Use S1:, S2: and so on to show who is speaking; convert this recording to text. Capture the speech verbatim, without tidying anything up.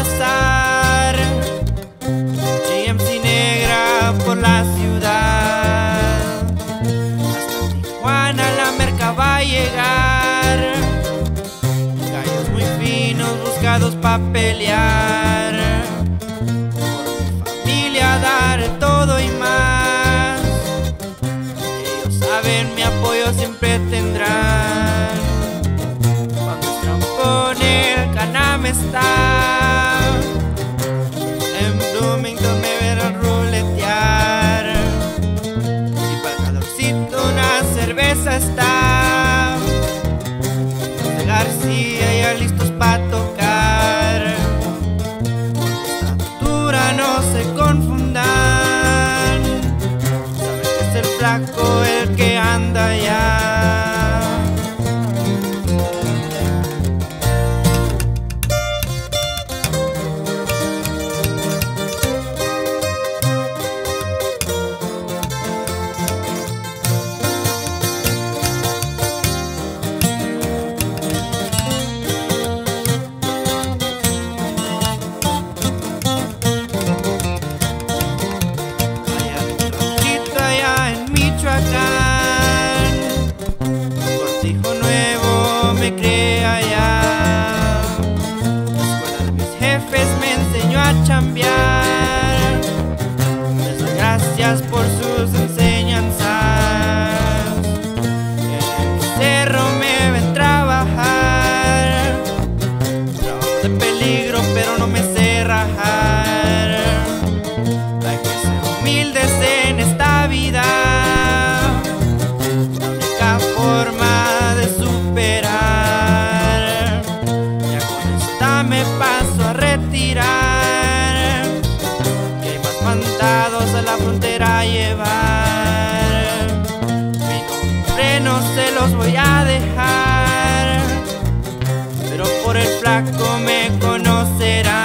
S1: pasar G M C negra por la ciudad. Hasta Tijuana la merca va a llegar. Gallos muy finos buscados pa' pelear. Por mi familia daré todo y más. Ellos saben mi apoyo siempre tendrán. Cuando estrampón el Canam está, en Bloomington me verán ruletear. Y para el calorcito una cerveza está. Los de García ya listos pa' tocar. Con estatura no se confundan. Saben que es el flaco el que anda allá. Cortijo Nuevo me crié allá. La escuela de mis jefes me enseñó a chambear. Les doy gracias por sus enseñanzas. En el cerro me ven trabajar. Trabajo de peligro pero no me sé rajar. Hay que ser humildes en esta vida. Forma de superar. Ya con esta me paso a retirar. Que hay más mandados a la frontera a llevar. Mi nombre no se los voy a dejar, pero por el flaco me conocerán.